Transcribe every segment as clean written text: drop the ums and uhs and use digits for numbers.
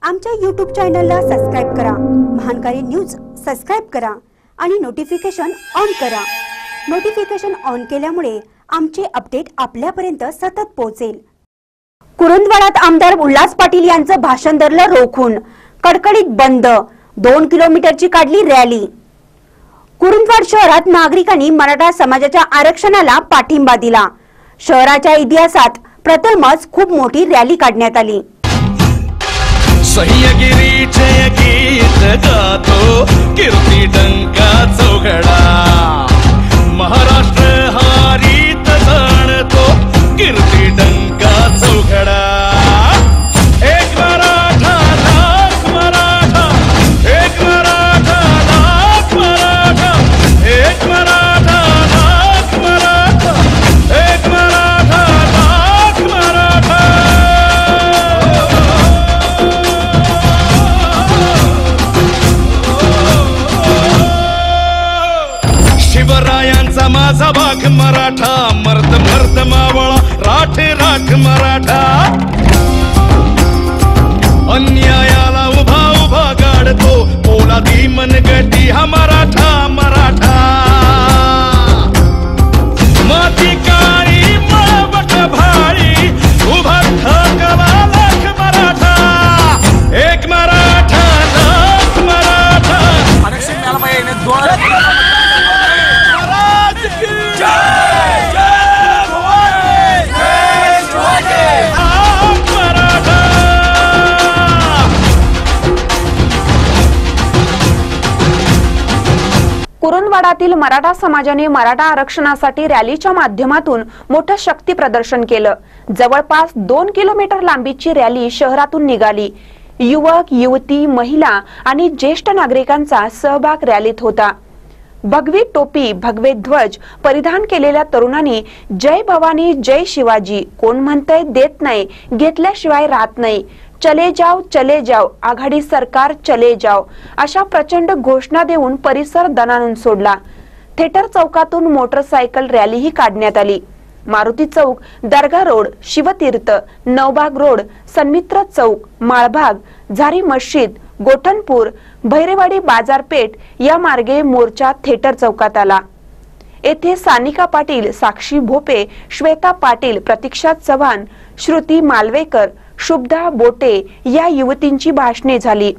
आमच्या YouTube चॅनलला subscribe करा, महानकारी न्यूज सबस्क्राइब करा आणि नोटिफिकेशन ऑन करा। नोटिफिकेशन ऑन केल्यामुळे आमचे अपडेट आपल्यापर्यंत सतत पोहोचेल। कुरुंदवाडात आमदार उल्हास पाटील यांचं भाषण धरलं रोखून, कडकडीत बंद, 2 किलोमीटरची काढली रॅली। कुरुंदवाड शहरात नागरिकांनी मराठा समाजाच्या आरक्षणाला पाठिंबा दिला। शहराच्या इतिहासात प्रथमच खूप मोठी रॅली काढण्यात आली। सह्यगिरीचे गीत गातो कीर्ती डंका चौघडा, महाराष्ट्र हारीत जाणतो कीर्ती डंका चौघडा। एक मराठा लाख मराठा, एक मराठा लाख मराठा, एक मराठा लाख मराठा, एक मराठा लाख मराठा। शिवरायांचा माझा वाघ मराठा, मर्द मर्द मावळा, राठ राठ मराठा। अन्यायाला उभा उभा गाडतो, पोलादी मनगटी हा मराठा मराठा। माती काळी मावट भाळी, उभा ठाकला लाख मराठा, एक मराठा लाख मराठा। आरक्षण मिळालं पाहिजे। कुरुंदवाडातील मराठा समाजाने मराठा आरक्षणासाठी रॅलीच्या माध्यमातून मोठं शक्ती प्रदर्शन केलं। जवळपास 2 किलोमीटर लांबीची रॅली शहरातून निघाली। युवक, युवती, महिला आणि ज्येष्ठ नागरिकांचा सहभाग रॅलीत होता। भगवी टोपी, भगवे ध्वज परिधान केलेल्या तरुणांनी जय भवानी, जय शिवाजी, कोण म्हणतंय देत नाही, घेतल्याशिवाय राहत नाही, चले जाओ, आघाडी सरकार चले जाओ अशा प्रचंड घोषणा देऊन परिसर दणाणून सोडला। थिएटर चौकातून मोटरसायकल रॅलीही काढण्यात आली। मारुती चौक, दर्गा रोड, शिवतीर्थ, नवबाग रोड, सन्मित्र चौक, माळभाग, झारी मस्जिद, गोठणपूर, भैरेवाडी बाजारपेठ या मार्गे मोर्चा थिएटर चौकात आला। येथे सानिका पाटील, साक्षी भोपे, श्वेता पाटील, प्रतीक्षा चव्हाण, श्रुती मालवेकर, शुभदा बोटे या युवतींची भाषणे झाली।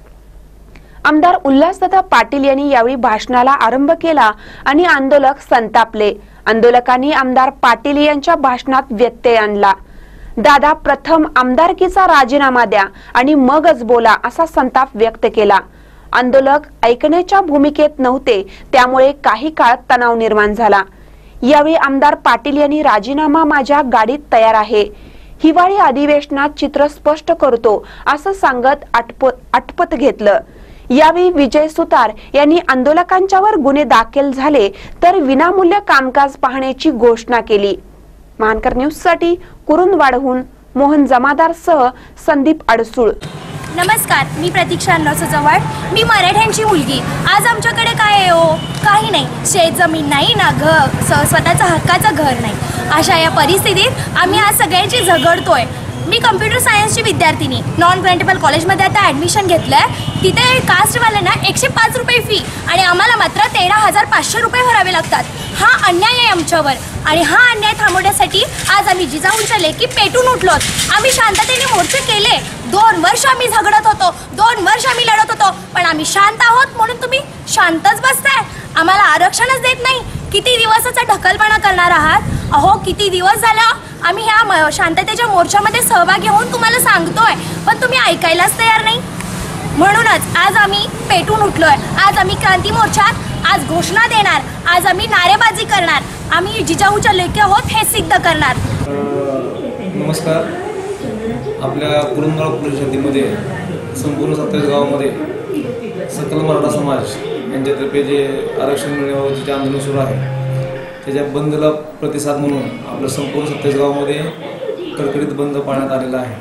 आमदार उल्हासदादा पाटील यांनी यावेळी भाषणाला आरंभ केला आणि आंदोलक संतापले। आंदोलकांनी आमदार पाटील यांच्या भाषणात व्यत्यय आणला। दादा, प्रथम आमदारकीचा राजीनामा द्या आणि मगच बोला असा संताप व्यक्त केला। आंदोलक ऐकण्याच्या भूमिकेत नव्हते, त्यामुळे काही काळ तणाव निर्माण झाला। यावेळी आमदार पाटील यांनी राजीनामा माझ्या गाडीत तयार आहे, हिवाळी अधिवेशनात चित्र स्पष्ट करतो असं सांगत आटपत घेतलं। यावेळी विजय सुतार यांनी आंदोलकांच्यावर गुन्हे दाखल झाले तर विनामूल्य कामकाज पाहण्याची घोषणा केली। महानकर न्यूज साठी कुरुंदवाडहून मोहन जमादार सह संदीप अडसूळ। नमस्कार, मी प्रतीक्षा चव्हाण, मी मराठ्यांची मुलगी। आज आमच्याकडे काय आहे हो? काही नाही, शेत जमीन नाही ना स्वतःचं हक्काचं घर नाही। अशा या परिस्थितीत आम्ही आज सगळ्यांची झगडतोय। मी कम्प्युटर सायन्सची विद्यार्थिनी नॉन ग्रँटेबल कॉलेजमध्ये आता ॲडमिशन घेतलं आहे। तिथे कास्टवाल्यांना 105 रुपये फी आणि आम्हाला मात्र 13,500 रुपये भरावे लागतात। हा अन्याय आहे आमच्यावर आणि हा अन्याय थांबवण्यासाठी आज आम्ही जिजाऊंच्या लेकी पेटून उठलो। आम्ही शांततेने मोर्चे केले। 2 वर्ष आम्ही झगडत होतो, 2 वर्ष आम्ही लढत होतो, पण आम्ही शांत आहोत म्हणून तुम्ही शांतच बसताय। आम्हाला आरक्षणच देत नाही। किती दिवसाचा ढकलपणा करणार आहात? अहो, किती दिवस झाला आम्ही ह्या शांततेच्या मोर्चामध्ये सहभागी होऊन तुम्हाला सांगतोय, पण तुम्ही ऐकायलाच तयार नाही। म्हणूनच आज आम्ही पेटून उठलोय। आज आम्ही क्रांती मोर्चात आज घोषणा देणार, आज आम्ही नारेबाजी करणार, आम्ही जिजाऊच्या लेकी आहोत हे सिद्ध करणार। नमस्कार, आपल्या कुरुंदवाड पोलीस स्टेशनमध्ये संपूर्ण 27 गावामध्ये सकल मराठा समाज यांच्यातर्फे जे आरक्षण मिळवण्याचे आंदोलन सुरू आहे, त्याच्या बंदला प्रतिसाद म्हणून आपल्या संपूर्ण 27 गावामध्ये कडकडीत बंद पाळण्यात आलेला आहे।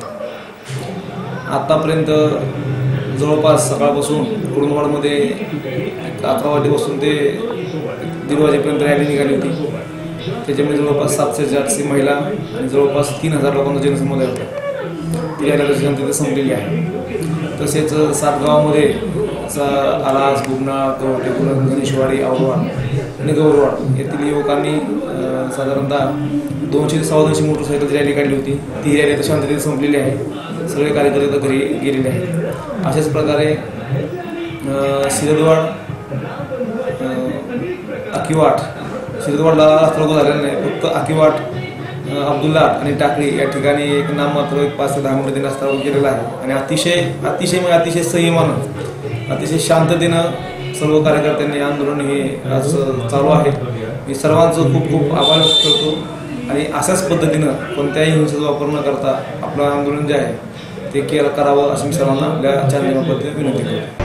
आतापर्यंत जवळपास सकाळपासून कुरुंदवाडमध्ये 11 वाजेपासून ते 1:30 वाजेपर्यंत रॅली निघाली होती। त्याच्यामध्ये जवळपास 700 महिला आणि जवळपास 3000 लोकांचा जनसमुदाय होता। ती रॅली जनतेने संपलेली आहे. तसेच 7 गावामध्ये आलास, बुबनाळ, कवटे, गणेशवाडी, आवरवाड आणि गौरवाड येथील युवकांनी साधारणतः 200-250 मोटरसायकल रॅली काढली होती. ती रॅली आता शांततेने संपलेली आहे. सगळे कार्यकर्ते घरी गेलेले आहेत. अशाच प्रकारे शिरदवाड, अकिवाट, शिरदवाडला रस्ता झालेला नाही, फक्त अकिवाट, अब्दुल्ला आणि टाकळी या ठिकाणी एक नाममात्र 5 ते 10 मिनिटं त्यांनी रस्ता केलेला आहे. आणि अतिशय संयमानं, अतिशय शांततेनं सर्व कार्यकर्त्यांनी आंदोलन हे आज चालू आहे. मी सर्वांचं खूप खूप आभार व्यक्त करतो आणि अशाच पद्धतीनं कोणत्याही हिंसेचा वापर न करता आपलं आंदोलन जे आहे ते करावं अशी मी सर्वांना आपल्या चॅनलमार्फत विनंती करतो.